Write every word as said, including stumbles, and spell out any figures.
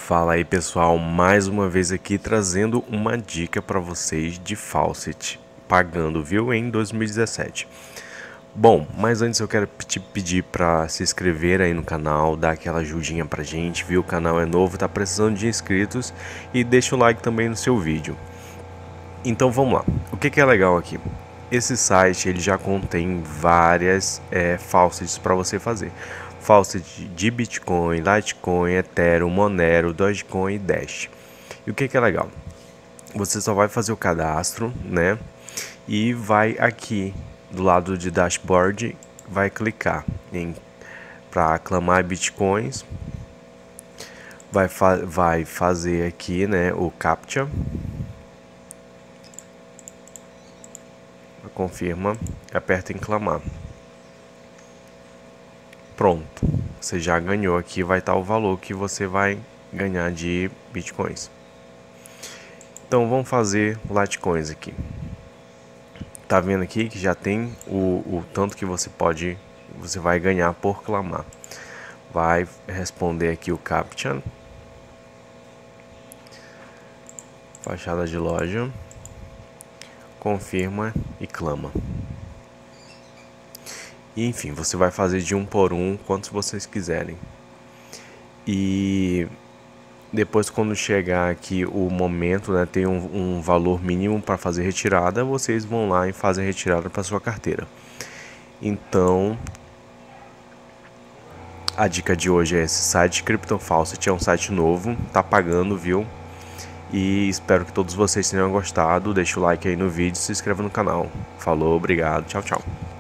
Fala aí pessoal, mais uma vez aqui trazendo uma dica para vocês de Faucet, pagando, viu, em dois mil e dezessete. Bom, mas antes eu quero te pedir para se inscrever aí no canal, dar aquela ajudinha pra gente, viu? O canal é novo, tá precisando de inscritos e deixa o like também no seu vídeo. Então vamos lá, o que, que é legal aqui? Esse site ele já contém várias é, faucets para você fazer. Faucet de Bitcoin, Litecoin, Ethereum, Monero, Dogecoin e Dash. E o que, que é legal? Você só vai fazer o cadastro, né? E vai aqui do lado de dashboard, vai clicar em para aclamar bitcoins, vai, fa vai fazer aqui, né, o captcha, confirma, aperta em clamar. Pronto, você já ganhou aqui, vai estar o valor que você vai ganhar de bitcoins. Então vamos fazer Litecoins aqui. Tá vendo aqui que já tem o, o tanto que você pode, você vai ganhar por clamar. Vai responder aqui o captcha, fachada de loja, confirma e clama. E, enfim, você vai fazer de um por um, quantos vocês quiserem. E depois, quando chegar aqui o momento, né, tem um, um valor mínimo para fazer retirada, vocês vão lá e fazem a retirada para sua carteira. Então, a dica de hoje é esse site, CryptoFaucet, é um site novo, tá pagando, viu? E espero que todos vocês tenham gostado. Deixa o like aí no vídeo, se inscreva no canal. Falou, obrigado, tchau, tchau.